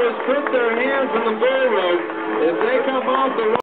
is put their hands on the bull rope. If they come off the rope,